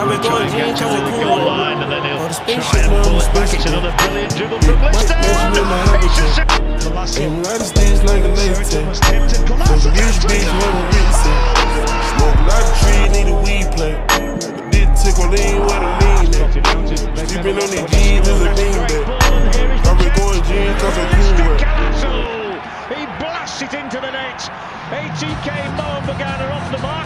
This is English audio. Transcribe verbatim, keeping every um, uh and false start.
I've been going in cause I'm cool. Line, and then he'll Oh, the try spaceship, and man, pull the it back. It's spaceship. another brilliant dribble from Leicester. Golazo. United States like a latex. Was tempted. So Golazo rich gets bitch it. wanna reset. Smoke a lot of trees, need a weed plant. But this tickle lean where the lean at. Sleeping on these G's is a beanbag. I've been going gym cause I'm cool with. Golazo. He blasts it into the net. eighty K Mo Begana off the mark.